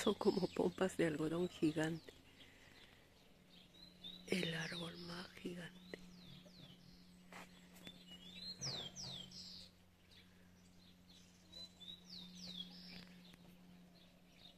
Son como pompas de algodón gigante. El árbol más gigante.